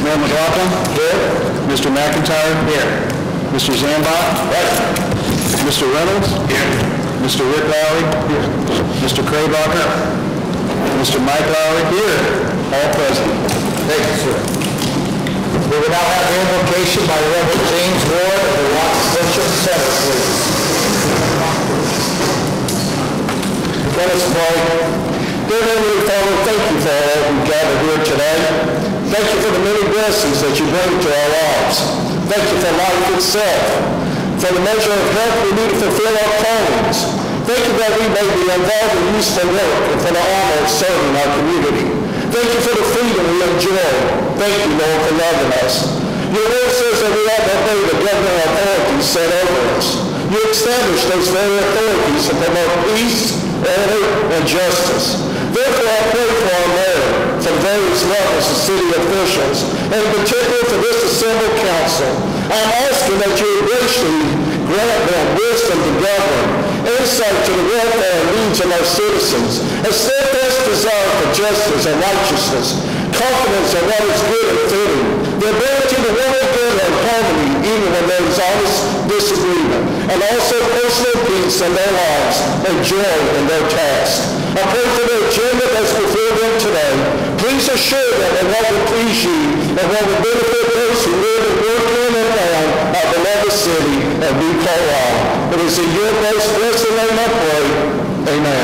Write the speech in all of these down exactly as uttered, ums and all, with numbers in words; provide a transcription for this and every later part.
Mayor McLaughlin? Here. Mister McIntyre? Here. Mister Zambach? Present. Mister Reynolds? Here. Mister Rick Lowry? Here. Mister Craybacher? Mister Mike Lowry? Here. All present. Thank you, sir. We will now have the invocation by Reverend James Ward of the Watts Central Center, please. Let us pray. Dear Heavenly Father, thank you for all who gathered here today. Thank you for the many blessings that you bring to our lives. Thank you for life itself, for the measure of health we need to fulfill our callings. Thank you that we may be involved in useful work and for the honor of serving our community. Thank you for the freedom we enjoy. Thank you, Lord, for loving us. Your word says that we ought to obey the governing authorities set over us. You establish those very authorities to promote peace, order, and justice. Therefore, I pray for our mayor, for various levels of city officials, and in particular for this assembled council. I'm asking that you graciously grant them wisdom to govern, insight to the welfare and needs of our citizens, a steadfast desire for justice and righteousness, confidence in what is good and fitting, the ability to work together in harmony even when there is honest disagreement, and also personal peace in their lives and joy in their tasks. I pray for the agenda that's before them today. Please assure them that what will please you and what will benefit those who live and work in and around our beloved city and New Carlisle. It is in your most blessed name I pray. Amen.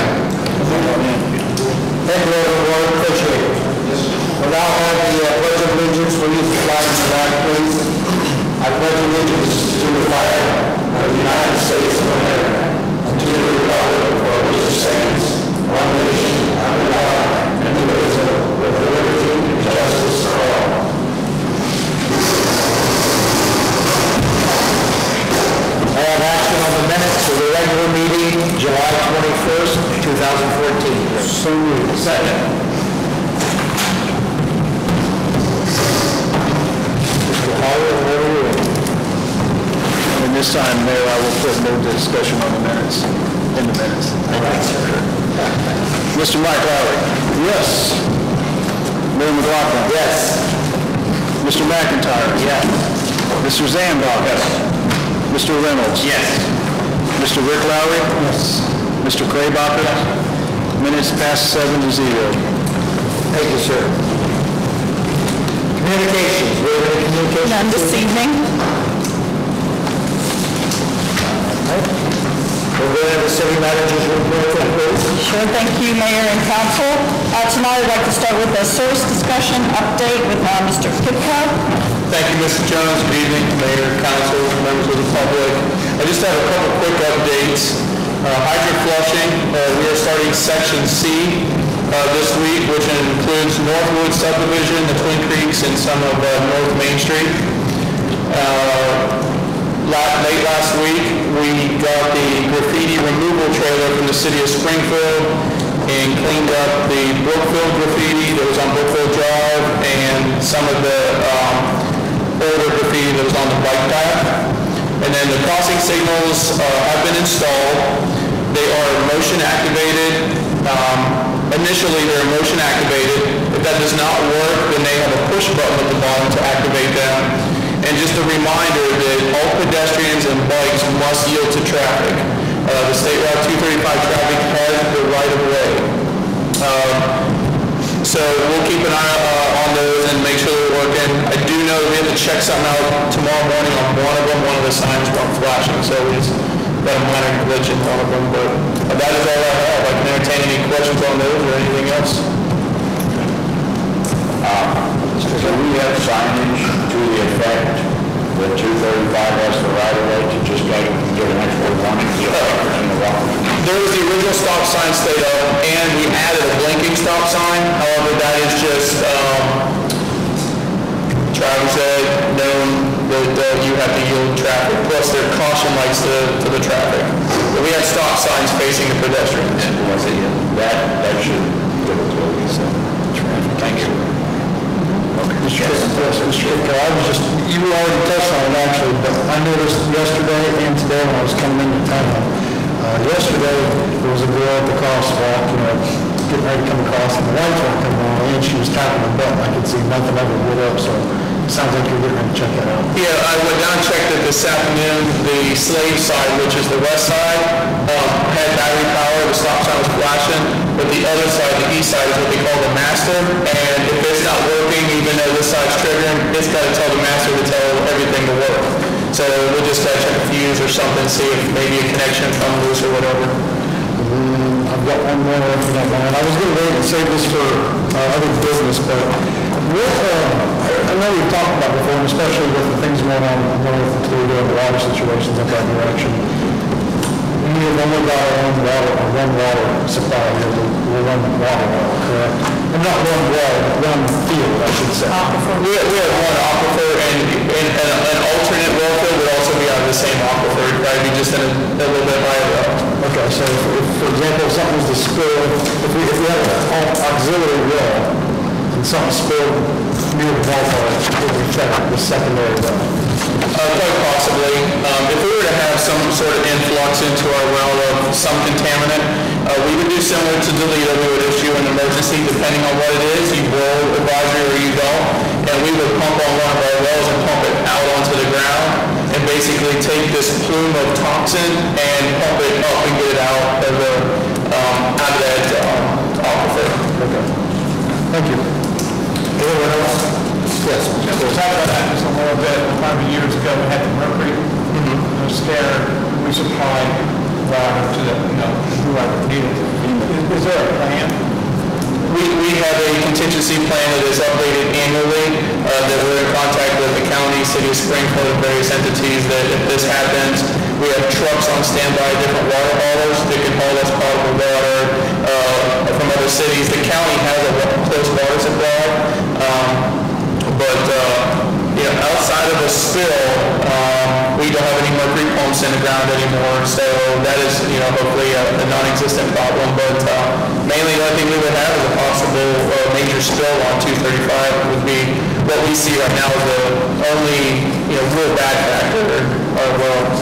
Thank you, everyone. Appreciate it. We'll now have the uh, Pledge of Allegiance. Will you fly to that, please? I pledge allegiance to the flag of the United States of America and to the republic for which it stands, one nation, under God, indivisible, with liberty and justice for all. I have action on the minutes of the regular meeting, July twenty-first, two thousand fourteen. So moved. Second. And this time, Mayor, I will put no discussion on the minutes, in the minutes. All right, sir. Mister Mike Lowry? Yes. Mayor McLaughlin? Yes. Mister McIntyre? Yes. Mister Zambach? Yes. Mister Reynolds? Yes. Mister Rick Lowry? Yes. Mister Craybacher? Yes. Minutes past seven to zero. Thank you, sir. Communications. We have any communications? None this evening. We'll go into the city manager's report, please. Sure, thank you, Mayor and Council. Uh, tonight I'd like to start with a service discussion update with uh, Mister Kipka. Thank you, Mister Jones. Good evening, Mayor, Council, members of the public. I just have a couple quick updates. Uh, hydrant flushing, uh, we are starting Section C uh, this week, which includes Northwood subdivision, the Twin Creeks, and some of uh, North Main Street. Uh, Late last week, we got the graffiti removal trailer from the city of Springfield and cleaned up the Brookfield graffiti that was on Brookfield Drive and some of the um, older graffiti that was on the bike path. And then the crossing signals uh, have been installed. They are motion activated. Um, initially, they're motion activated. If that does not work, then they have a push button at the bottom to activate them. And just a reminder that all pedestrians and bikes must yield to traffic. Uh, the State Route two thirty-five traffic has the right of way. Um, so we'll keep an eye uh, on those and make sure they're working. I do know that we have to check something out tomorrow morning on one of them. One of the signs weren't flashing, so we just got a minor glitch in one of them. But uh, that is all I have. I can entertain any questions on those or anything else. Uh, so we have signage to the effect that two thirty-five has the right of way to just like give an extra warning to the truckers in the walk. There was the original stop sign stayed up, and we added a blinking stop sign. However, that is just um, Travis said known that uh, you have to yield traffic. Plus, there are caution lights to, to the traffic. But we have stop signs facing the pedestrians. That that should give it to us. Thank you. Mister Kipka, I was just, you already touched on it actually, but I noticed yesterday and today when I was coming into town, uh, yesterday there was a girl at the crosswalk, you know, getting ready to come across and the lights weren't coming on and she was tapping the button. I could see nothing of it lit up, so Sounds like you're going to check that out. Yeah, I went down and checked it this afternoon. The slave side, which is the west side, um, had battery power. The stop sign was flashing. But the other side, the east side, is what they call the master. And if it's not working, even though this side's triggering, it's got to tell the master to tell everything to work. So we'll just got to check a fuse or something, see if maybe a connection come loose or whatever. Um, I've got one more for that one. I was going to wait and save this for uh, other business, but what, uh, I know we've talked about before, and especially with the things going on north of Toledo and the water situations up that direction. We have only got our own water, our one water supply here. We'll run water well, correct? And not one well, one field, I should say. We have, we have one aquifer, and, and, and an alternate well field would also be out of the same aquifer. It'd probably be just in a, a little bit higher up. Okay, so if, if, for example, if something was to spill, if we, if we have an auxiliary well, and something spilled near the ballpark, it would affect the secondary well. Uh, quite possibly. Um, if we were to have some sort of influx into our well of some contaminant, uh, we would do similar to Toledo. We would issue an emergency depending on what it is. You blow advisory or you don't. And we would pump on one of our wells and pump it out onto the ground and basically take this plume of toxin and pump it up and get it out of the um, out of that um, aquifer. Okay. Thank you. Anyone else? Yes. Yeah, we talked about that just a little bit, probably years ago, we had the mercury, mm-hmm. you know, scare, we supplied water to the, you know, whoever needed it. Is, is there a plan? We, we have a contingency plan that is updated annually, uh, that we're in contact with the county, city of Springfield, and various entities that if this happens, we have trucks on standby, different water haulers that can haul us potable water uh, from other cities. The county has a close water supply. Um, But, uh, you know, outside of a spill, um, we don't have any mercury pumps in the ground anymore, so that is, you know, hopefully a, a non-existent problem. But uh, mainly the only thing we would have is a possible uh, major spill on two thirty-five would be what we see right now is the only, you know, real bad factor of wells.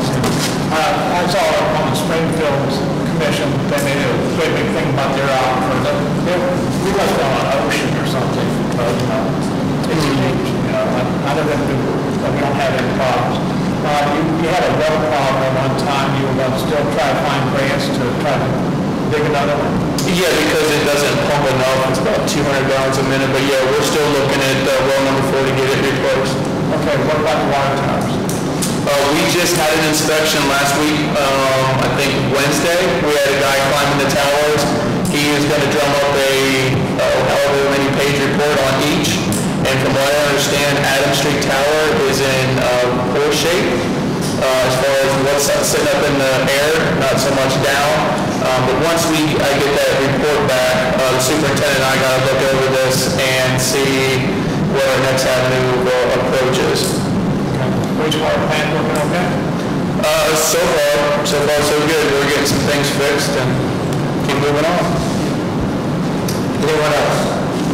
Uh, I saw on the Springfield Commission, they made a big, big thing about their aquifer, that they, we left on an ocean or something, but, you know, it's changed, you know, I don't think we don't have any problems. Uh, you, you had a well problem at one time, you were going to still try to find grants to try to dig another one? Yeah, because it doesn't pump enough, it's about two hundred gallons a minute, but yeah, we're still looking at uh, well number four to get it replaced. Okay, what about the water towers? Uh, we just had an inspection last week, um, I think Wednesday. We had a guy climbing the towers. He was going to drum up a uh, however many page report on each. And from what I understand, Adams Street Tower is in uh, poor shape uh, as far as what's sitting up in the air, not so much down. Um, but once we I get that report back, uh, the superintendent and I got to look over this and see what our next avenue of approach is. Wastewater plant working okay? Uh, so far, so far so good. We're getting some things fixed and keep moving on. Anyone else?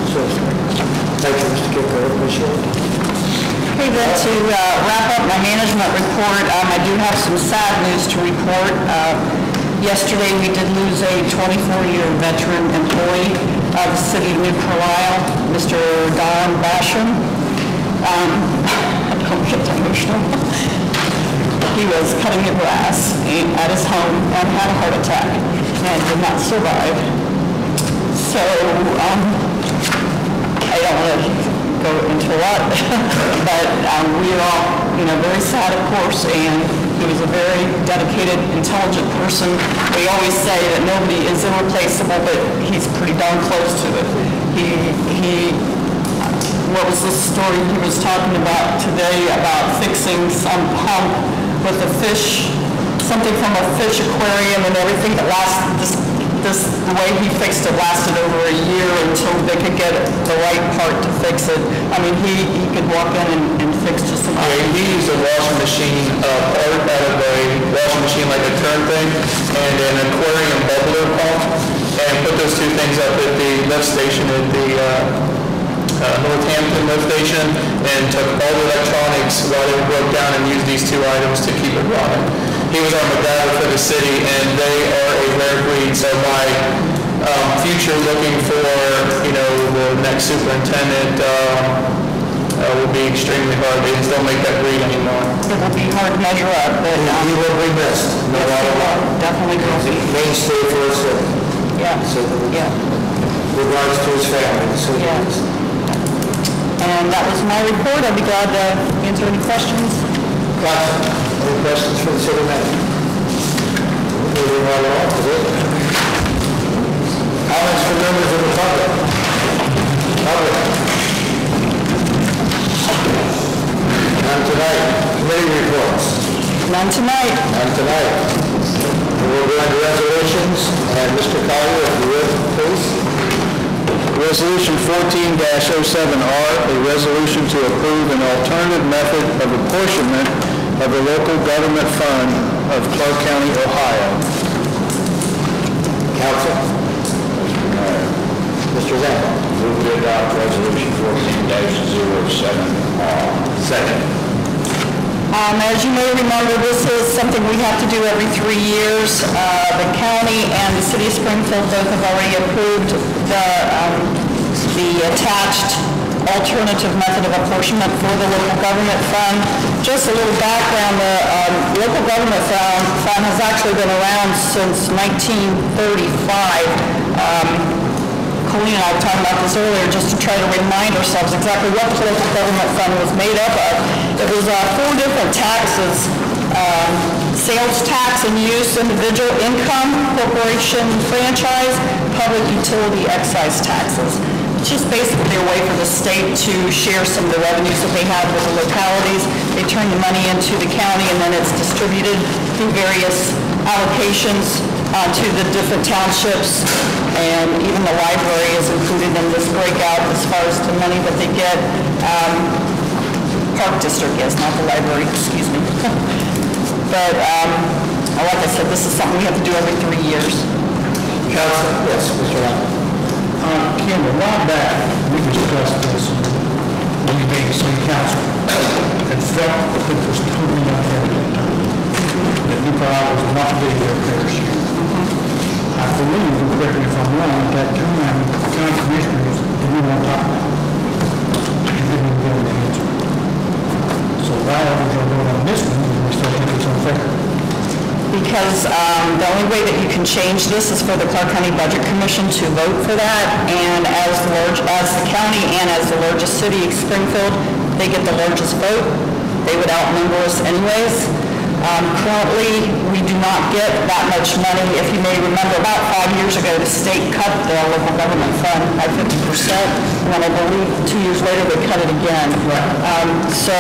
Thank you, Mister Kiko. Appreciate it. Okay, then to uh, wrap up my management report, um, I do have some sad news to report. Uh, yesterday, we did lose a twenty-four-year veteran employee of the city of New Carlisle, Mister Don Basham. Um, don't get emotional. He was cutting the grass at his home and had a heart attack and did not survive. So um, I don't want to go into a lot, but um, we are all, you know, very sad, of course, and he was a very dedicated, intelligent person. We always say that nobody is irreplaceable, but he's pretty darn close to it. He, he what was the story he was talking about today about fixing some pump with a fish, something from a fish aquarium and everything that lasted, this, this, the way he fixed it lasted over a year until they could get the right part to fix it. I mean, he, he could walk in and, and fix just about Yeah, he used a washing machine uh, part out of a washing machine like a turn thing and an aquarium bubbler pump and put those two things up at the lift station at the uh, Uh, Northampton lift station and took all the electronics while they broke down and used these two items to keep it running. He was our MacGyver for the city, and they are a rare breed. So my um, future looking for, you know, the next superintendent, um, uh, will be extremely hard. They just don't make that breed anymore. It will be hard to measure up, but, um, He will be missed, no matter what. definitely will be. Mainstay for us, uh, Yeah, yeah, regards to his family, so. yes. And that was my report. I'll be glad to answer any questions. Council, any questions for the city manager? Moving right along, is it? Comments from members of the public? Public? None tonight. Committee reports? None tonight. None tonight. We'll go into resolutions, and Mister Collier, if you would, please. Resolution fourteen oh seven R, a resolution to approve an alternative method of apportionment of the local government fund of Clark County, Ohio. Council? Mister Mayor, Mister Zampa? move to adopt resolution fourteen dash zero seven R. Second. Um, As you may remember, this is something we have to do every three years. Uh, The county and the city of Springfield both have already approved the, um, the attached alternative method of apportionment for the local government fund. Just a little background, the um, local government fund, fund has actually been around since nineteen thirty-five. Um, Colleen and I were talking about this earlier, just to try to remind ourselves exactly what the local government fund was made up of. It was uh, four different taxes: um, sales tax and use, individual income, corporation franchise, public utility excise taxes. It's just basically a way for the state to share some of the revenues that they have with the localities. They turn the money into the county, and then it's distributed through various allocations uh, to the different townships, and even the library is included in this breakout as far as the money that they get. Um, Park District is, not the library, excuse me. But um, like I said, this is something we have to do every three years. Council? Yes, Mister Lamb. Uh, Kim, a while back, we discussed this, when we made city council, and felt that it was totally unfair at that time. That New Palauw was not being their fair share. I believe, and correct me if I'm wrong, at that time, the county commissioners didn't want to talk about it. They didn't even get an answer. So why are we going to vote on this one, when we still think it's unfair? Because um, the only way that you can change this is for the Clark County Budget Commission to vote for that, and as the large, as the county and as the largest city, Springfield, they get the largest vote. They would outnumber us anyways. Um, Currently, we do not get that much money. If you may remember, about five years ago, the state cut the local government fund by fifty percent, and then I believe two years later, they cut it again. Um, So,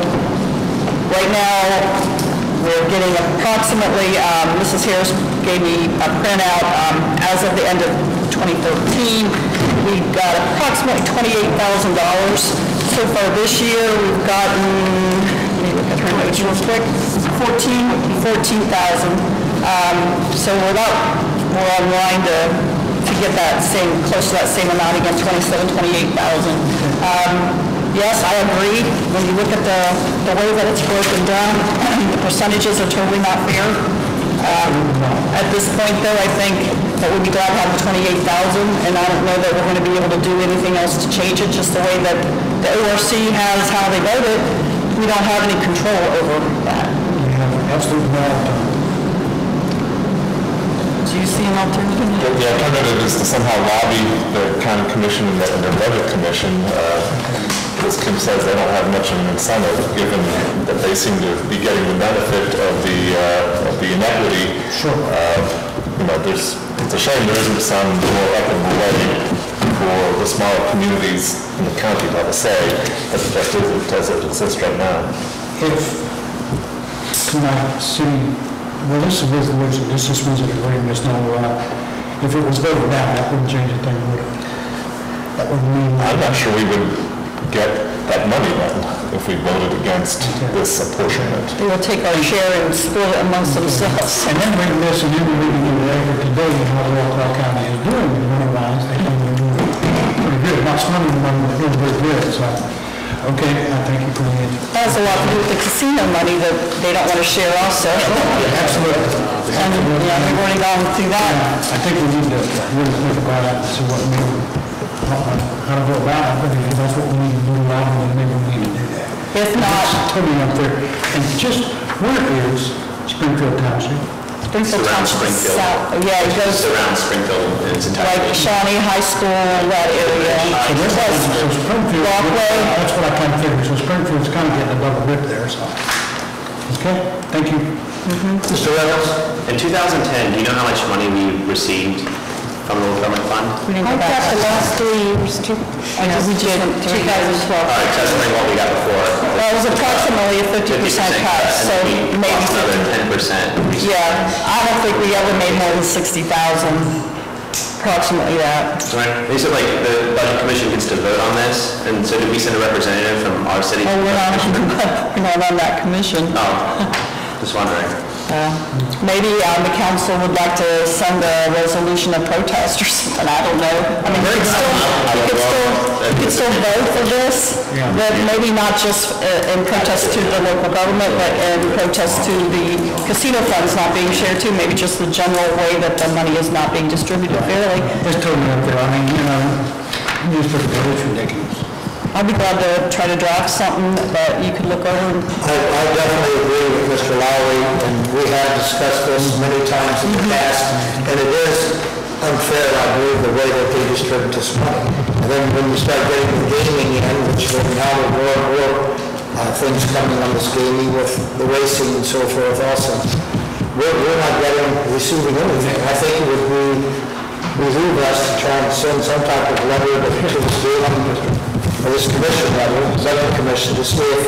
right now, we're getting approximately, um, Missus Harris gave me a printout, um, as of the end of twenty thirteen, we got approximately twenty-eight thousand dollars. So far this year, we've gotten, let me look at her notes real quick, fourteen, fourteen thousand. Um, so we're about, we're on line to, to get that same, close to that same amount again, twenty-seven, twenty-eight thousand. Um, Yes, I agree. When you look at the, the way that it's broken down, the percentages are totally not fair. Um, At this point, though, I think that we'd be glad to have the twenty-eight thousand, and I don't know that we're going to be able to do anything else to change it, just the way that the O R C has how they vote it. We don't have any control over that. We have absolutely no alternative. Do you see an alternative? The the alternative is to somehow lobby the county commission and their- and their budget commission. uh, As Kim says, they don't have much of an incentive, given that they seem to be getting the benefit of the, uh, of the inequity. Sure. You know, there's, it's a shame there isn't some more equitable way for the smaller communities in the county to have a say, as as it does it exists right now. If tonight, city, well, this is a resolution, this just means it's agreement, it's not a law. If it was voted down, that wouldn't change a thing, would it? That would mean. I'm not sure we would get that money then if we voted against this apportionment. They will take our share and split it amongst themselves. And then we can listen, and then we can do whatever today, and how well Clark County is doing, and money-wise, they can do pretty good. Not some of them are doing pretty good, so, okay, I thank you for the answer. That has a lot to do with the casino money that they don't want to share also. Absolutely. And, yeah, we've already gone through that. I think we need to really think about it and see what maybe, how to go about it, but if that's what we need to do, then maybe we need to do that. If not, It's totally unfair. And just where is Springfield Township? Springfield Surrounds Township is Springfield. south, yeah, it goes Surrounds Springfield in its like entirety. Shawnee High School, that area. So this Plus is, so Springfield, Walkway. that's what I kind of figured, so Springfield's kind of getting a double dip there, so. Okay, thank you. Mister Reynolds? In two thousand ten, do you know how much money we received from the local government fund? We didn't go I've back. got the last three years, two, I know, we did two thousand twelve. All right, so that's only what we got before. Well, it was approximately a fifty percent cut, so And we maybe lost another fifty. ten percent. Yeah, I don't think we ever made more than sixty thousand, approximately that. They said like the budget commission gets to vote on this, and so did we send a representative from our city? Oh, we're not, commissioner? we're not on that commission. Oh, just wondering. Uh, Maybe um, the council would like to send a resolution of protest or something, I don't know. I mean, we could still, we could still, we could still vote for this, but maybe not just uh, in protest to the local government, but in protest to the casino funds not being shared too, maybe just the general way that the money is not being distributed fairly. It's totally unfair. I mean, you know, newspaper, it's ridiculous. I'd be glad to try to draft something that you could look over. I, I definitely agree with Mister Lowry, and we have discussed this many times in the past, and it is unfair, I believe, the way that they distribute this money. And then when you start getting the gaming in, which will now more and more uh, things coming on this gaming with the racing and so forth also, we're, we're not getting, receiving anything. I think it would be, behoove us to try and send some type of letter to to this gaming, or this commission level, budget commission, to see if,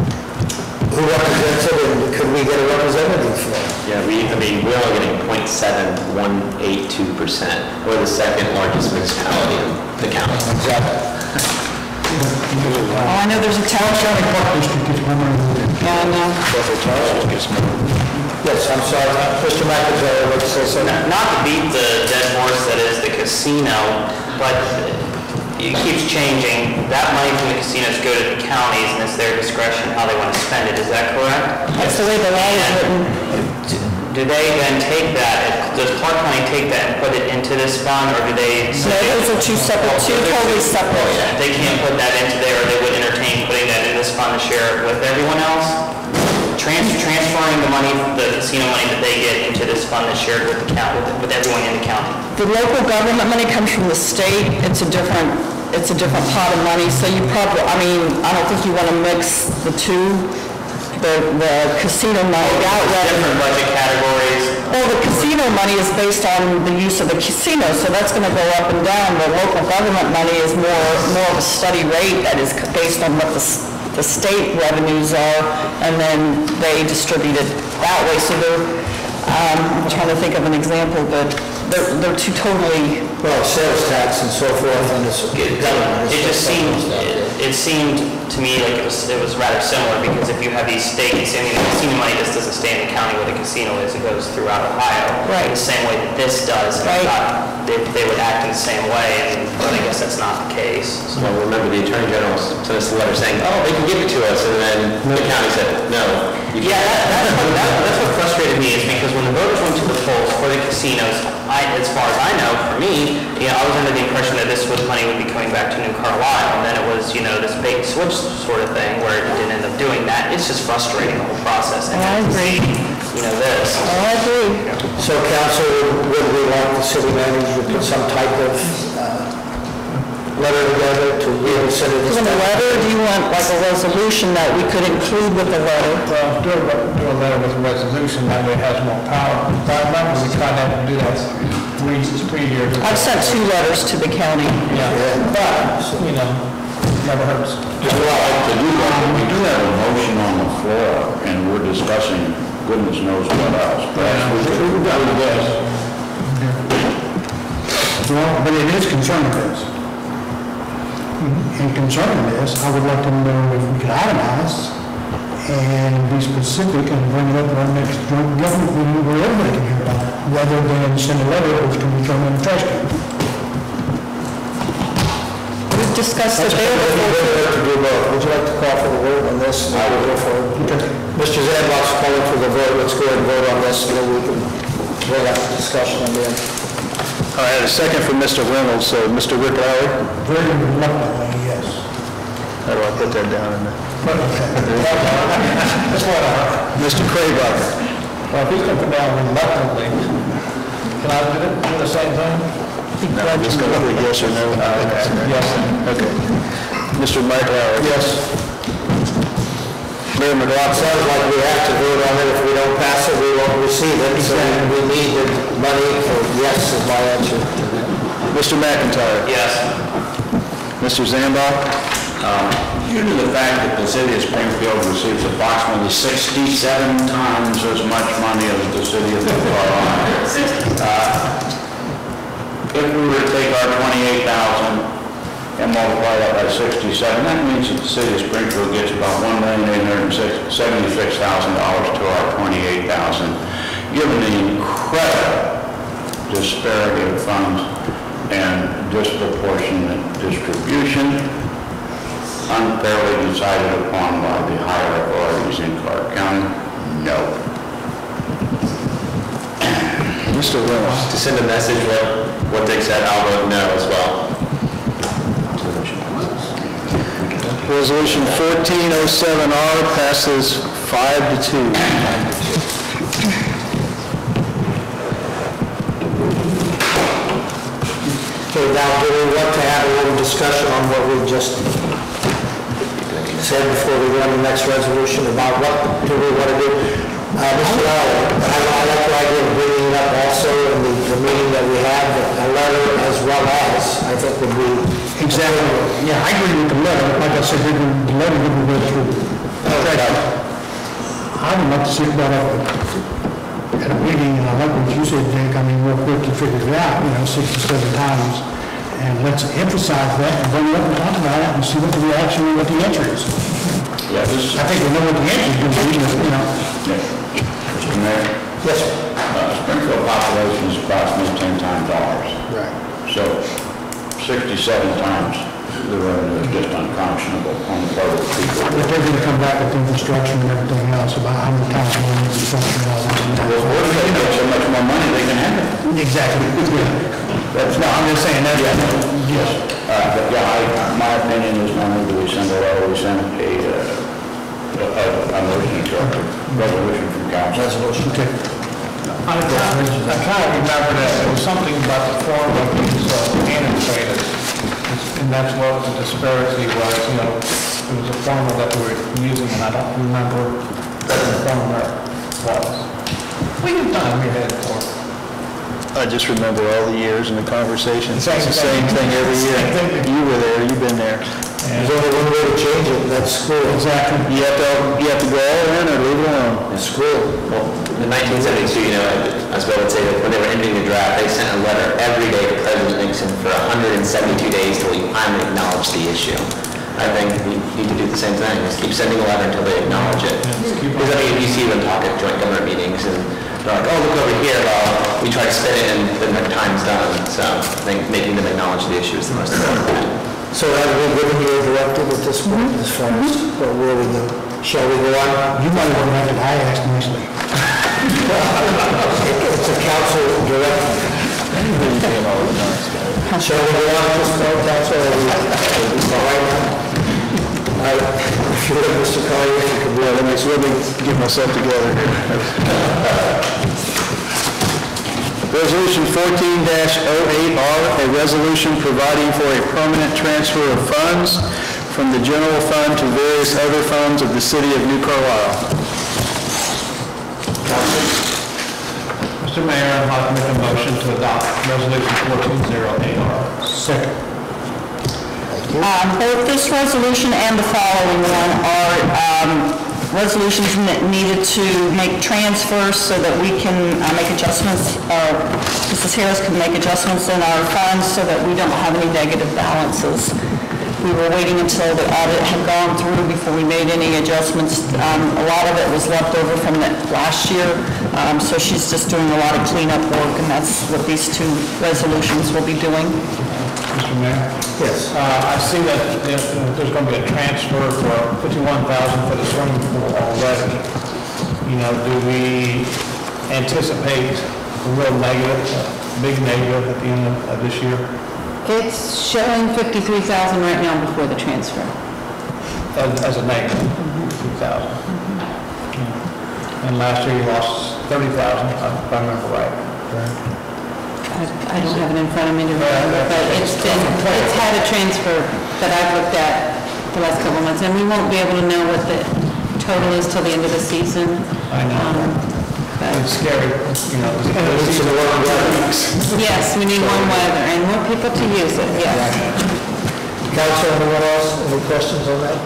who represents it, and could we get a representative for it? Yeah, we, I mean, we're only getting point seven one eight two percent. We're the second largest municipality in the county. Exactly. Oh, I know there's a township. Yeah, I know. Yes, I'm sorry, Mister McIntyre, would like to say something. Not to beat the dead horse that is the casino, but it keeps changing. That money from the casinos go to the counties, and it's their discretion how they want to spend it. Is that correct? That's the way the law is written. Do they then take that, does Clark County take that and put it into this fund, or do they? No, those are two separate, two totally separate. They can't put that into there, or they would entertain putting that in this fund to share it with everyone else? Trans- Transferring the money, the casino money that they get into this fund that's shared with the county, with everyone in the county? The local government money comes from the state. It's a different, it's a different pot of money, so you probably, I mean, I don't think you want to mix the two. The, the casino money, the outlet. Different budget categories. Well, the casino money is based on the use of the casino, so that's going to go up and down. The local government money is more, more of a steady rate that is based on what the, s- the state revenues are, and then they distribute it that way. So they're, um, I'm trying to think of an example, but they're, they're two totally, Well, sales tax and so forth, and this government. It just seemed, it seemed to me like it was, it was rather similar, because if you have these states, I mean, the casino money just doesn't stay in the county where the casino is, it goes throughout Ohio. Right. The same way that this does. And I Right. thought they, they would act in the same way, and, but I guess that's not the case. So Well, remember, the Attorney General sent us a letter saying, oh, they can give it to us, and then the county said, no. you Yeah, can't." that, that's what, that, that's what frustrated me, is because when the voters went to the polls for the casinos, I, as far as I know, for me, you know, I was under the impression that this was, money would be coming back to New Carlisle, and then it was, you know, this bait and switch sort of thing, where it didn't end up doing that. It's just frustrating, the whole process. And I to agree. see, You know, this. oh, I agree. So council, would we like the city manager to put some type of uh, letter together to be able to send it? Do you want a letter, or do you want like a resolution that we could include with the letter? Well, do a, do a letter with a resolution, that way it has more power. I remember we tried to do that three, three years ago. I've sent two letters to the county. Yeah, but, you know, never hurts. Well, to do that, we do have a motion on the floor, and we're discussing goodness knows what else. Perhaps we could do this. Well, but it is concerning this. And concerning this, I would like to know if we could itemize and be specific and bring it up at our next joint government meeting where everybody can hear about it, rather than send a letter which can be thrown in the trash can. We've discussed it That's there what we before. would like to do both. Would you like to call for the vote on this? I will go for it. Mister Zandbox calling for the vote. Let's go ahead and vote on this, and then we can We'll have a discussion on that. I had a second from Mister Reynolds, so Mister Rick Lowry. Very reluctantly, yes. How do I put that down in there? That's what I heard. Mister Craybucker. Well, if he's going to put down reluctantly, can I do it, do the same thing? No, I'm just going to put yes or no. Yes. Okay. Mister Mike Lowry. Yes. Mayor McLaughlin, sounds like we have to vote on it. If we don't pass it, we won't receive it. So we need the money, or yes is my answer. Mister McIntyre. Yes. Mister Zambach. Due to the fact that the city of Springfield receives approximately sixty-seven times as much money as the city of New Carlisle, uh, if we were to take our twenty-eight thousand and multiply that by sixty-seven, that means that the city of Springfield gets about one million eight hundred seventy-six thousand dollars to our twenty-eight thousand dollars. Given the incredible disparity of funds and disproportionate distribution, unfairly decided upon by the higher authorities in Clark County, no. Mister Reynolds. To send a message what, what Dick said, I'll vote no as well. Resolution fourteen oh seven R passes five to two. Okay, now do we want to have a little discussion on what we just said before we go on the next resolution about what do we want to do? Uh, Mister Lowry, I I like the idea of bringing it up also in the, the meeting that we have, a letter as well as, I think would be. Exactly. Yeah, I agree with the letter. Like I said, the letter didn't go through. I would like to see it brought up at a meeting, and I like what you said, Dick. I mean, real quick, you figured it out, you know, sixty-seven times. And let's emphasize that and bring it up and talk about it and see what the reaction and what the answer is. Yeah, this is... I think we know what the answer is going to be, you know. Mister Mayor? Yes, sir. Uh, Springfield population is approximately ten times ours. Right. So sixty-seven times the revenue is just unconscionable on the part of the people. If they're going to come back with infrastructure and everything else, about how many times more infrastructure and all that. Well, what if they make so much more money they can have it? Exactly. That's, no, I'm just saying that. Yeah, yes. Uh, but yeah, I, my opinion is not only do we send a letter, we send a, uh, a, a motion to a resolution from council. Resolution. Okay. I kind of remember that there was something about the form of these uh, annotators, and that's what the disparity was, you know, it was a formula that we were using, and I don't remember what the formula was. We have done, we had it for. I just remember all the years and the conversations. Same It's the thing. same thing every year. Same thing. You were there, you've been there. There's only one way to change it, and that's school. Exactly. You have to, you have to go all in or leave it alone. It's school. Well, in nineteen seventy-two, you know, I was about to say that when they were ending the draft, they sent a letter every day to President Nixon for one hundred seventy-two days till he finally acknowledged the issue. I think we need to do the same thing, just keep sending a letter until they acknowledge it. Because I mean, you see them talk at joint government meetings, and they're like, oh, look over here, well, we try to spin it, and then the time's done. So I think making them acknowledge the issue is the most important. So have we given you a directive at this point as far as what where we go? Shall we go on? You might want to have it, I asked nicely. It's a council directive. Shall we go on at this point, council? Are we all right now? Uh, If you would, Mister Collier, if you could, Yeah, let me, let me get myself together here. Resolution fourteen oh eight R, a resolution providing for a permanent transfer of funds from the general fund to various other funds of the city of New Carlisle. Mister Mayor, I'd like to make a motion to adopt resolution fourteen oh eight R. Second. Um, Both this resolution and the following one are um, resolutions ne- needed to make transfers so that we can uh, make adjustments, uh, Missus Harris can make adjustments in our funds so that we don't have any negative balances. We were waiting until the audit had gone through before we made any adjustments. Um, A lot of it was left over from the last year, um, so she's just doing a lot of cleanup work, and that's what these two resolutions will be doing. Mister Mayor? Yes. Uh, I see that there's there's going to be a transfer for fifty-one thousand dollars for the swimming pool already. You know, do we anticipate a real negative, a big negative at the end of of this year? It's showing fifty-three thousand right now before the transfer. As as a negative, two thousand. And last year you lost thirty thousand, if I remember right. I I don't have it in front of me to remember, but it's been, it's had a transfer that I've looked at the last couple of months, and we won't be able to know what the total is till the end of the season. I know. Um, but- It's scary, you know. It's a lot of weeks. Yes, we need warm weather and more people to use it, yes. Council, anyone else, any questions on that?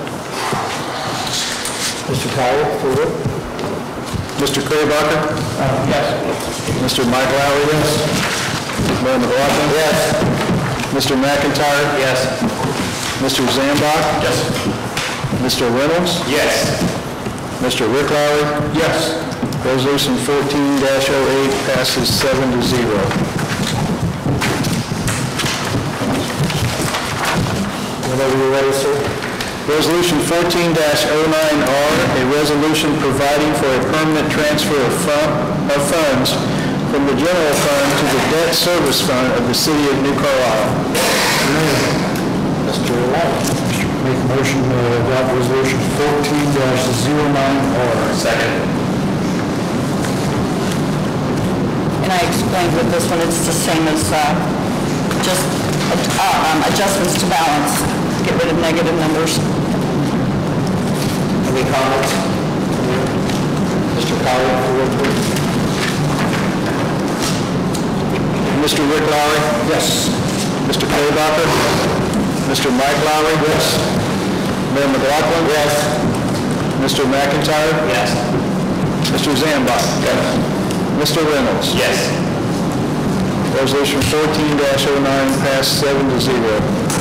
Mister Powell, for it? Mister Craybacher? Uh, Yes. Mister Mike Lowry? Yes. Mayor McLaughlin? Yes. Mister McIntyre? Yes. Mister Zambach? Yes. Mister Reynolds? Yes. Mister Rick Lowry? Yes. Resolution fourteen dash oh eight passes seven to zero. Whenever you're ready, sir. Resolution fourteen dash oh nine R, a resolution providing for a permanent transfer of fun- of funds from the general fund to the debt service fund of the city of New Carlisle. Mister Lowry. Make a motion to adopt resolution fourteen dash oh nine R. Second. And I explained with this one, it's the same as uh, just uh, um, adjustments to balance, to get rid of negative numbers. Any comments? Mister Powell, for it, please. Mister Rick Lowry? Yes. Mister Craybacher? Mister Mike Lowry? Yes. Mayor McLaughlin? Yes. Mister McIntyre? Yes. Mister Zambach? Yes. Mister Reynolds? Yes. Resolution fourteen dash oh nine passed seven to zero.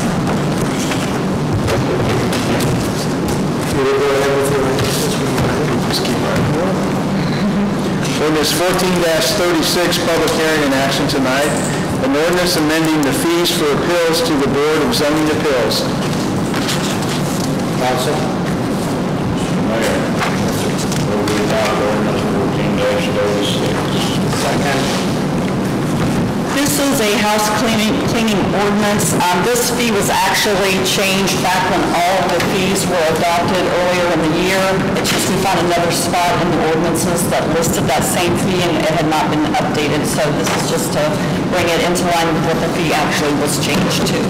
Just keep right. Ordinance fourteen dash thirty-six, public hearing and action tonight. An ordinance amending the fees for appeals to the Board of Zoning Appeals. Council? Mayor, move to adopt ordinance fourteen dash thirty-six. Second. This is a house cleaning, cleaning ordinance. Um, this fee was actually changed back when all of the fees were adopted earlier in the year. It's just we found another spot in the ordinances that listed that same fee and it had not been updated. So this is just to bring it into line with what the fee actually was changed to.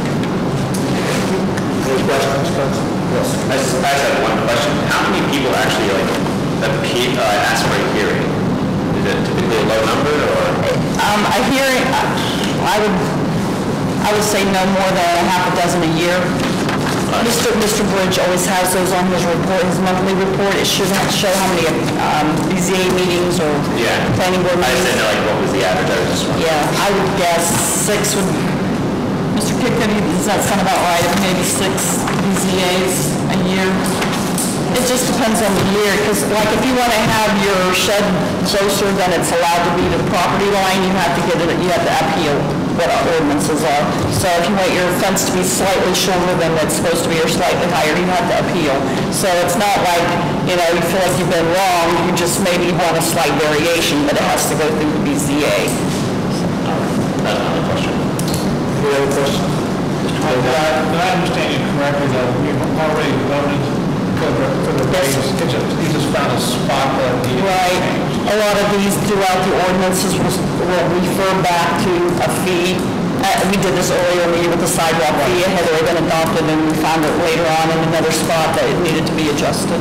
Any questions, Council? Yes. I just, I just have one question. How many people actually like appeal, uh, ask for a hearing? Is it typically a low number or? Um, a hearing, I would, I would say no more than a half a dozen a year. Mister Mister Bridge always has those on his report, his monthly report. It should show how many, um, B Z A meetings or Yeah. planning board I just meetings. didn't know like what was the average. I was just wondering. Yeah, I would guess six would, Mister Pickett, does that sound about right? Maybe six B Z As a year? It just depends on the year, because like if you want to have your shed closer than it's allowed to be to the property line, you have to get it, you have to appeal what our ordinances are. So if you want your fence to be slightly shorter than it's supposed to be or slightly higher, you have to appeal. So it's not like, you know, you feel like you've been wrong, you just maybe want a slight variation, but it has to go through the B Z A. That's another question. Any other questions? Did I did I understand you correctly, though, we've already voted for the, for the raise, it's just, you just found a spot that needed to Right. change. A lot of these throughout the ordinances will will refer back to a fee. Uh, We did this earlier in the year with the sidewalk fee. It had already been adopted, and we found it later on in another spot that it needed to be adjusted.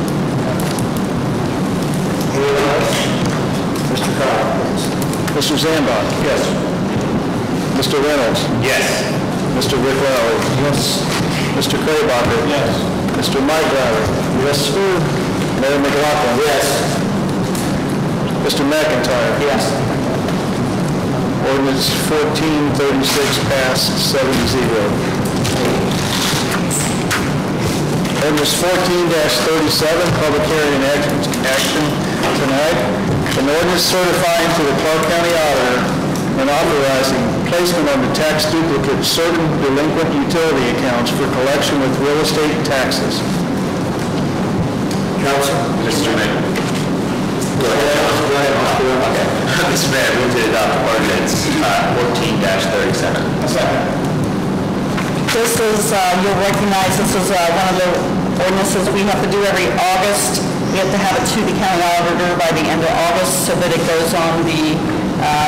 Anyone else? Mister Powell, please. Mister Zambach? Yes. Mister Reynolds? Yes. Mister Rick Lowry? Yes. Mister Craybacher? Yes. Mister Mike Lowry? Yes, sir. Mayor McLaughlin? Yes. Mister McIntyre? Yes. Ordinance fourteen thirty-six passed seven to zero. Ordinance fourteen thirty-seven, public hearing and action action tonight. An ordinance certifying to the Clark County Auditor and authorizing placement on the tax duplicate certain delinquent utility accounts for collection with real estate taxes. Council? Mister Mayor. Go ahead, Mister Okay. Mister Mayor, I move to adopt ordinance uh, fourteen thirty-seven. This is, uh, you'll recognize, this is uh, one of the ordinances we have to do every August. We have to have it to the county auditor by the end of August so that it goes on the, um,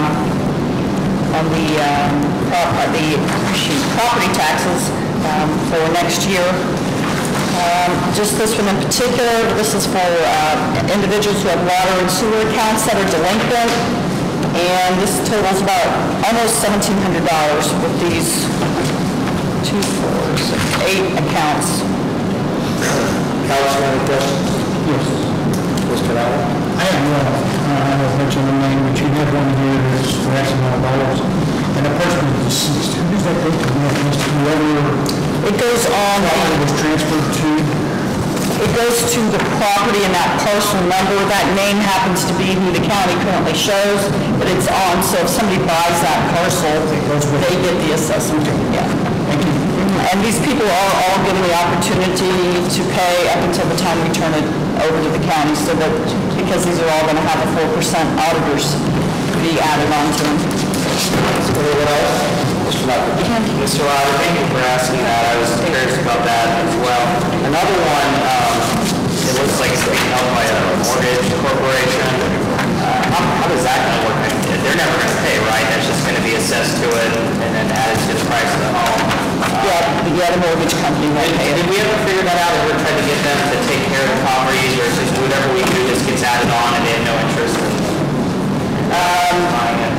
on the, um, prop- uh, the shoot, property taxes um, for next year. Um, Just this one in particular, this is for uh, individuals who have water and sewer accounts that are delinquent, and this totals about almost seventeen hundred dollars with these two, four, six, eight accounts. Council, any questions? Yes. Mister Allen? I have one, uh, I don't mention the name, but you have one here that's for X amount of dollars, and the person is deceased. Who does that go to? Whoever It goes on, property was transferred to, it goes to the property and that parcel number. That name happens to be who the county currently shows, but it's on, so if somebody buys that parcel, they get the assessment. Yeah. thank you. And these people are all given the opportunity to pay up until the time we turn it over to the county, so that, because these are all going to have the four percent auditors be added on to them. Anyone else? Mister Knuckles? Mister Ryder, thank you for asking that. I was curious about that as well. Another one, um, it looks like it's being held by a mortgage corporation. Uh, How how does that going to work? They're never going to pay, right? That's just going to be assessed to it and then added to the price of the home. Yeah, yeah, the mortgage company won't Did pay it. did we ever figure that out? Ever tried to get them to take care of the properties, or is just whatever we do just gets added on and they have no interest in buying it?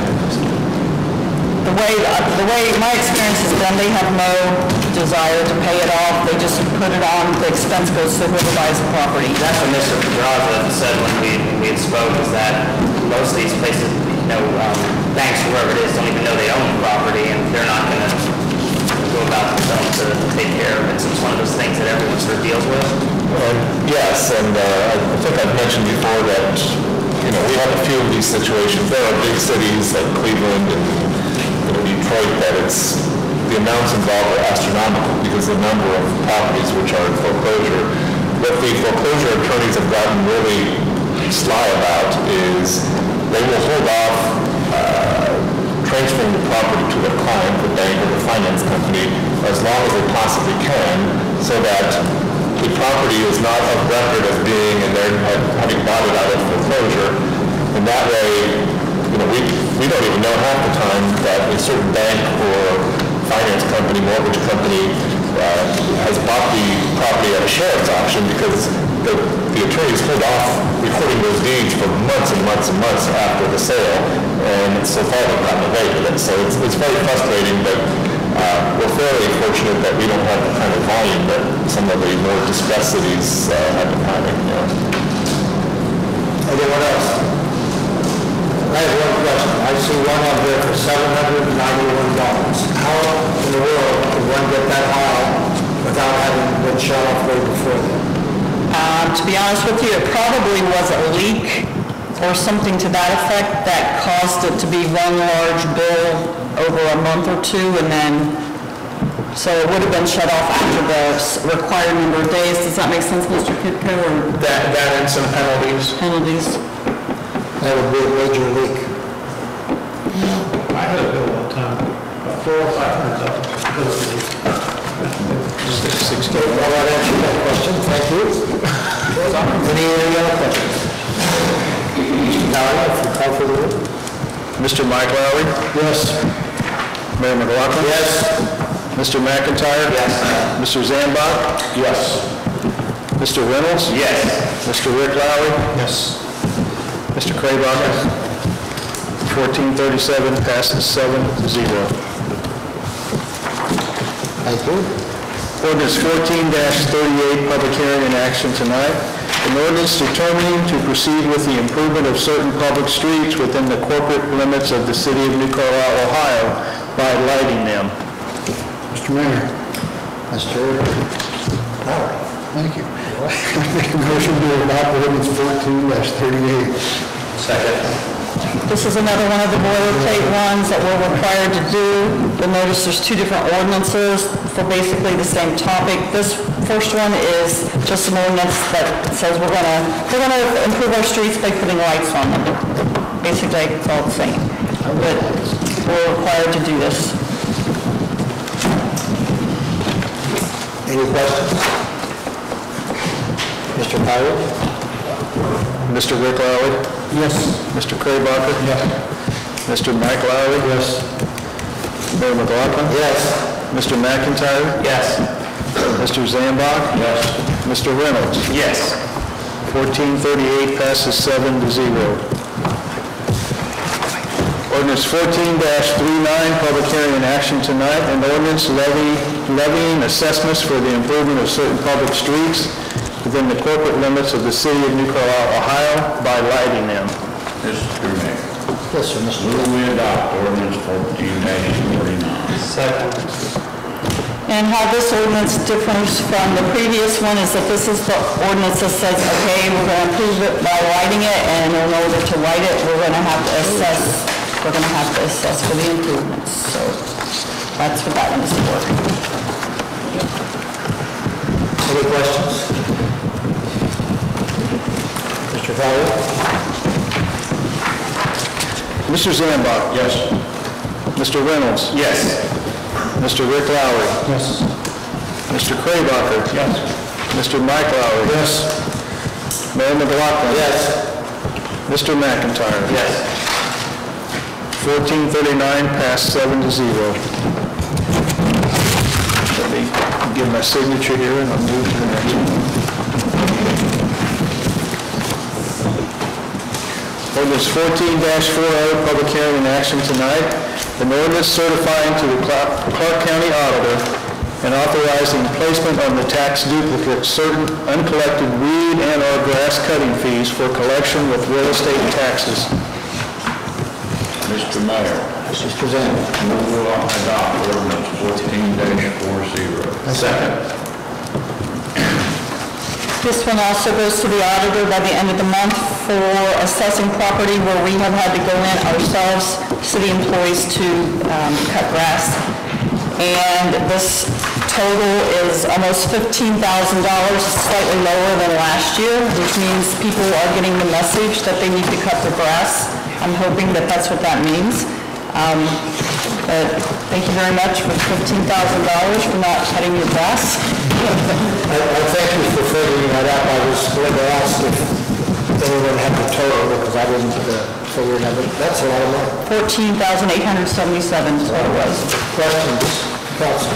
The way, the way my experience has been, they have no desire to pay it off. They just put it on, the expense goes to whoever buys the property. That's what Mister Pedraza said when we, we had spoke, is that most of these places, you know, um, banks or whoever it is, don't even know they own the property, and they're not gonna go about themselves to take care of it. So it's one of those things that everyone sort of deals with. Um, Yes, and uh, I think I've mentioned before that, you know, we have a few of these situations. There are big cities like Cleveland and you know, Detroit that it's, the amounts involved are astronomical because the number of properties which are in foreclosure. What the foreclosure attorneys have gotten really sly about is they will hold off uh, transferring the property to their client, the bank or the finance company, as long as they possibly can, so that the property is not of record as being, and they're having bought it out of foreclosure. And that way, you know, we, we don't even know half the time that a certain bank or finance company, mortgage company, uh, has bought the property at a sheriff's auction because the, the attorneys hold off recording those deeds for months and months and months after the sale, and so far they've gotten away with it. So it's, it's very frustrating, but uh, we're fairly fortunate that we don't have the kind of volume that some of the more distressed cities uh, have been having. You know. Anyone else? I have one question. I see one on there for seven hundred ninety-one dollars. How in the world can one get that high without having been shut off way before that? Um, To be honest with you, it probably was a leak or something to that effect that caused it to be one large bill over a month or two, and then, so it would have been shut off after the s- required number of days. Does that make sense, Mister Kitco, or That, that and some penalties. penalties? That would be a major leak. I had a bill one time, about four or five hundred dollars. Okay, well, that answers that question. Thank you. Any other questions? Now, if you call for the roll. Mister Mike Lowry? Yes. Mayor McLaughlin? Yes. Mister McIntyre? Yes. Mister Zambot? Yes. Mister Reynolds? Yes. Mister Rick Lowry? Yes. Mister Craybacher? fourteen thirty-seven passes seven to zero. Thank you. Ordinance fourteen thirty-eight, public hearing and action tonight. An ordinance determining to proceed with the improvement of certain public streets within the corporate limits of the city of New Carlisle, Ohio, by lighting them. Mister Mayor. Mister Howard. Thank you. Make a motion to adopt ordinance fourteen thirty-eight. Second. This is another one of the boilerplate ones that we're required to do. You'll notice there's two different ordinances for basically the same topic. This first one is just an ordinance that says we're gonna, we're gonna improve our streets by putting lights on them. Basically, it's all the same. But we're required to do this. Any questions? Mister Powell? Mister Rick Lowry? Yes. Mister Craybacher? Yes. Mister Mike Lowry? Yes. Mayor McLaughlin? Yes. Mister McIntyre? Yes. Mister Zambach? Yes. Mister Reynolds? Yes. fourteen thirty-eight passes seven to zero. Ordinance fourteen thirty-nine, public hearing and action tonight, an ordinance levy, levying assessments for the improvement of certain public streets within the corporate limits of the city of New Carlisle, Ohio, by lighting them. Mister Mayor. Yes, sir, Mister Move we adopt ordinance fourteen forty-nine. Second. And how this ordinance differs from the previous one is that this is the ordinance that says, okay, we're going to improve it by lighting it, and in order to light it, we're going to have to assess, we're going to have to assess for the improvements. So that's what that one is for. Any questions? Mister Fowler? Mister Zambach? Yes. Mister Reynolds? Yes. Mister Rick Lowry? Yes. Mister Craybacher? Yes. Mister Mike Lowry? Yes. Mayor McLaughlin? Yes. Mister McIntyre? Yes. fourteen thirty-nine passed seven to zero. Let me give my signature here and I'll move to the next one. Ordinance fourteen forty, public hearing and action tonight. An ordinance certifying to the Clark Clark County Auditor and authorizing placement on the tax duplicate certain uncollected weed and or grass cutting fees for collection with real estate taxes. Mister Mayor. Mister Zambach? Move we adopt ordinance fourteen forty. Second. This one also goes to the auditor by the end of the month for assessing property where we have had to go in ourselves, city employees, to um, cut grass. And this total is almost fifteen thousand dollars, slightly lower than last year, which means people are getting the message that they need to cut their grass. I'm hoping that that's what that means. Um, but thank you very much for fifteen thousand dollars for not cutting your grass. I, I thank you for figuring that out. I was going to ask if anyone had the total, because I didn't uh, figure it out, but that's a lot of money. fourteen thousand eight hundred seventy-seven is what it was. Questions? Council?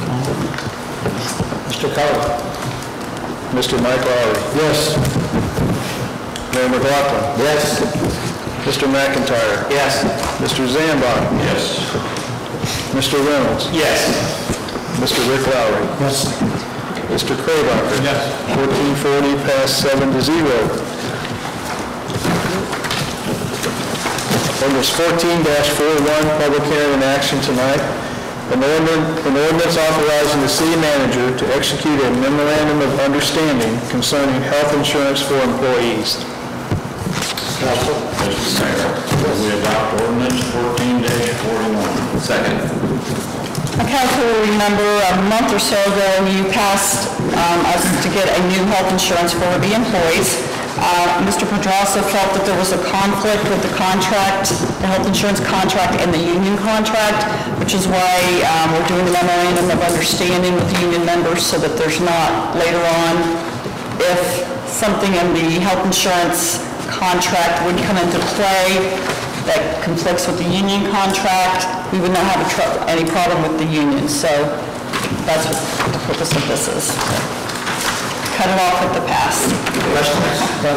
Mister Cullen? Mister Mike Lowry? Yes. Mayor McLaughlin? Yes. Mister McIntyre? Yes. Mister Zambach? Yes. Mister Reynolds? Yes. Mister Rick Lowry? Yes. Mister Craybacher? Yes. fourteen forty passed seven to zero. Ordinance fourteen forty-one, public hearing and action tonight. An ordinance, an ordinance authorizing the city manager to execute a memorandum of understanding concerning health insurance for employees. Council? Mister Mayor. Move we adopt ordinance fourteen forty-one. Second. A council will remember a month or so ago, you passed um, us to get a new health insurance for the employees. Uh, Mister Pedraza felt that there was a conflict with the contract, the health insurance contract and the union contract, which is why um, we're doing the memorandum of understanding with the union members so that there's not later on, if something in the health insurance contract would come into play that conflicts with the union contract, we would not have a tr- any problem with the union. So that's what the purpose of this is. Cut it off at the pass. Questions?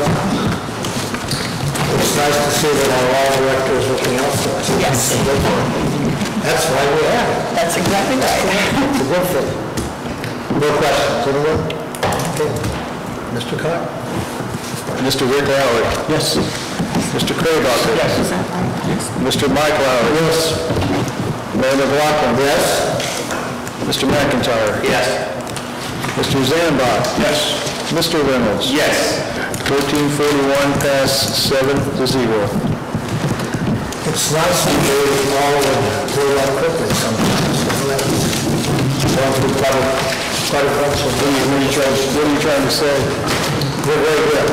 It's nice to see that our law director is looking out for us. Yes. That's why we have it. That's exactly right. It's a good thing. More questions, anyone? Okay. Mister Carr? Mister Rick Lowry? Yes. Mister Craybacher? Yes. Mister Mike Lowry? Yes. Mayor McLaughlin? Yes. Mister McIntyre? Yes. Mister Zambach? Yes. Mister Reynolds? Yes. fourteen forty-one passed seven to zero. It's nice to be all and pull that quickly sometimes. Going through quite a, quite a bunch of, what are you, what are you trying, what are you trying to say? We're very good.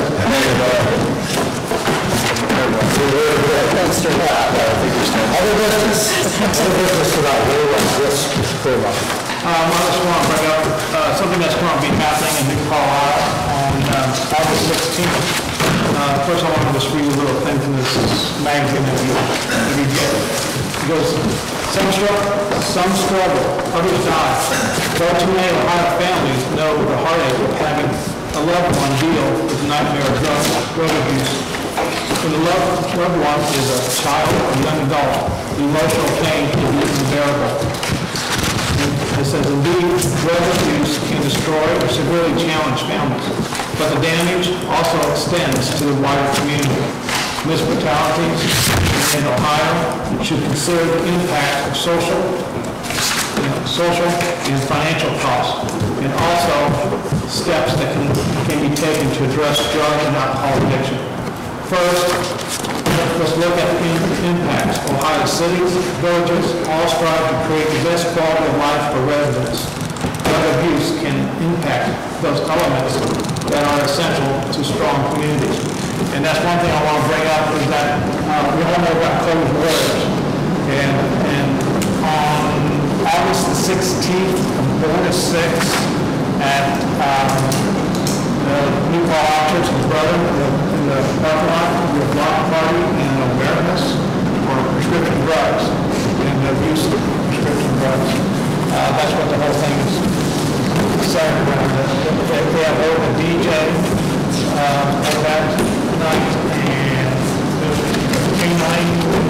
Thanks to that. Other business, other business without really like this, very well. Um, I just want to bring up uh, something that's going to be happening in New Colorado on um, August sixteenth. Uh, First, I want to just read a little thing from this magazine that you that you get. It goes, some struggle, some struggle, others die. Though too many Ohio families know the heartache of having a loved one deal with the nightmare of drug, drug abuse. When the loved, loved one is a child or young adult, the emotional pain is unbearable. It says, indeed, drug abuse can destroy or severely challenge families, but the damage also extends to the wider community. Municipalities in Ohio should consider the impact of social, you know, social and financial costs, and also steps that can, can be taken to address drug and alcohol addiction. First, let's look at the impacts. Ohio cities, villages, all strive to create the best quality of life for residents. Drug abuse can impact those elements that are essential to strong communities. And that's one thing I want to bring up is that uh, we all know about closed borders. And, and on August the sixteenth, from four to six, at um, the New Colorado Church of the Brother, in the parking lot, with a block party and awareness for prescription drugs and the abuse of prescription drugs. Uh, that's what the whole thing is centered around. They, they have over a D J uh, at that night, and there's a canine,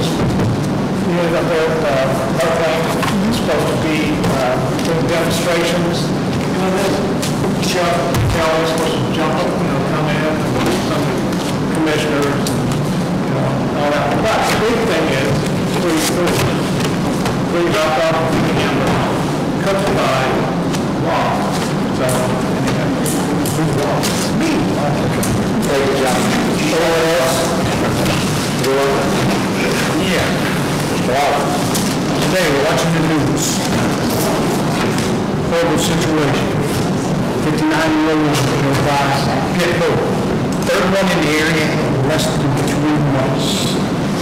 you know, the whole uh, airplane is supposed to be uh, doing demonstrations. You know, there's Chuck Kelly's supposed to jump up, you know, come in, some commissioners, you know, all that. But the big thing is, three, three, three dropped off the camera, cooked by law. So, anyway, who's law? Me. Thank you, John. Anyone else? Yeah. Wow. Today, we're watching the news. Horrible situation. fifty-nine-year-old was by pit bull. Third one in the area, less than three months.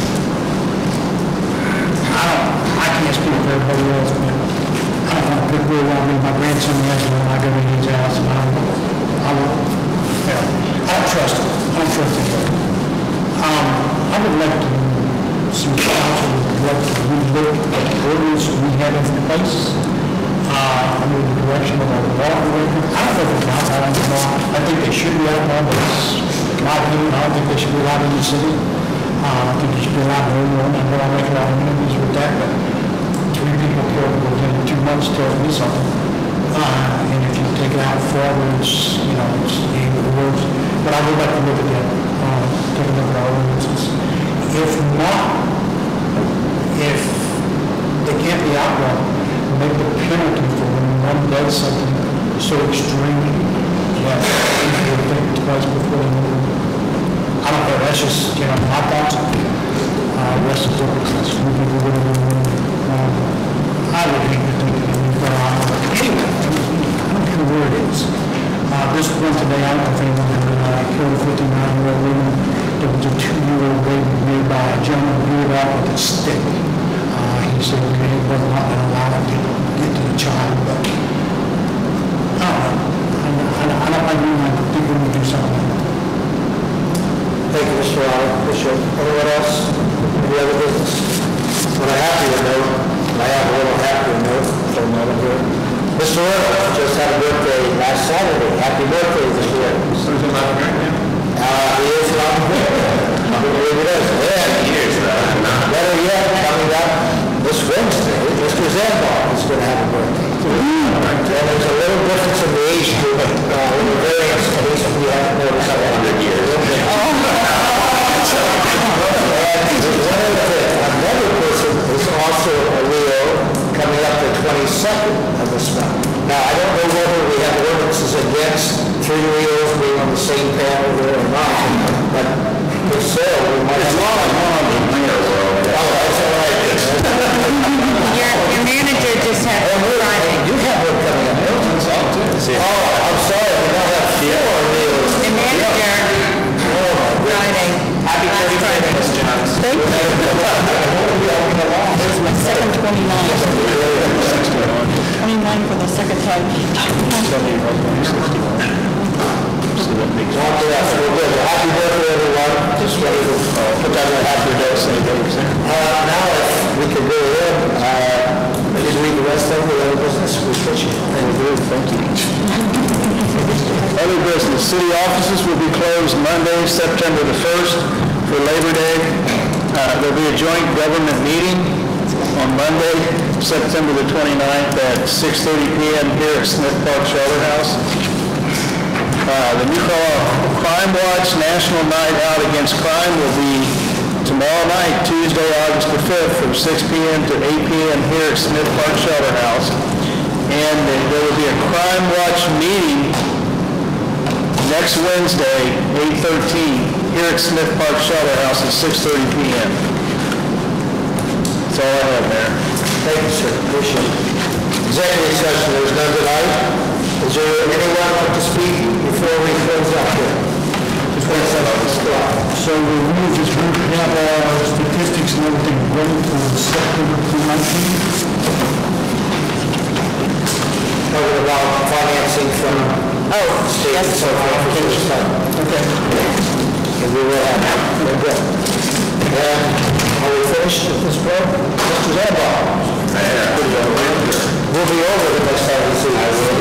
I don't, I can't speak for everybody else, but I don't want pit bull around me. My grandson has one. I go to his house, and I don't, I don't, you know, I don't trust him. I don't trust him. Um, I would like to, some council would like to relook at the ordinance we have in place. Uh, under the direction of our law director. I don't think it's not out on the law. I think they should be out on, but it's my opinion. I don't think they should be allowed in the city. Uh, I think they should be allowed in everyone. I know I make a lot of enemies with that, but three people killed within two months tells me something. Uh, and if you take it out forever, it's, you know, it's the end of the words. But I would like to look at that, uh, take a look at our ordinances. If not, if they can't be outlawed, make the penalty for when one does something so extreme that people think twice before they move. I don't know, that's just, you know, my thoughts. Uh, rest of the that's who people would have been. Um, I would hate to think that we've got a lot of anyway, I don't care where it is. Uh, this one today, I don't know if anyone ever uh, killed a fifty-nine-year-old woman. There was a two-year-old baby made by a gentleman who blew it out with a stick. He said, okay, it wasn't allowed to get to the child, but I don't know. I don't, I don't like doing that. People need to do something. Thank you, Mister Allen. Appreciate it. Anyone else? Any other business? On a happier note, I have a little happier note for a moment here. Mister Reynolds just had a birthday last Saturday. Happy birthday this year. So is it my birthday? Uh, he is not birthday. I believe it is. Yeah, he is. Better yet, coming up this Wednesday, Mister Zambach is going to have a birthday. And there's a little difference in the age group, uh, in the various case we haven't noticed in a hundred years. And one of the, another person is also a Leo coming up the twenty-second of this month. Now, I don't know whether we have ordinances against three Leos being on the same panel there or not, but if so, we might. It's not on the mayor world. Oh, I'm sorry, we don't have four meals. And manager, Friday. Happy thirty-fifth, Miz Jones. Thank you. This is my second twenty-nine. twenty-nine for the second time. Well, yes, we're good. Happy birthday, everyone. Just ready to uh, put that in a happy day, say things. Uh, now, if we could go in, uh, please read the rest of the other business. We appreciate it. Thank you. Thank you. Other business, city offices will be closed Monday, September the first for Labor Day. Uh, There'll be a joint government meeting on Monday, September the twenty-ninth at six thirty p m here at Smith Park Shelter House. Uh, The New Carlisle Crime Watch National Night Out Against Crime will be tomorrow night, Tuesday, August the fifth, from six p m to eight p m here at Smith Park Shelter House. And there will be a Crime Watch meeting next Wednesday, eight thirteen, here at Smith Park Shelter House at six thirty p m That's all I have, Mayor. Thank you, sir. Appreciate it. Executive session, there's none tonight. Is there anyone want to speak before we close up here? Just one second. So we will just have our statistics and everything ready for September nineteenth. Talking about financing from Oh, state yes. and so forth. Okay. And we will have that. Very good. And are we finished at this point? Mister Zambo? We'll be over the next time we see you.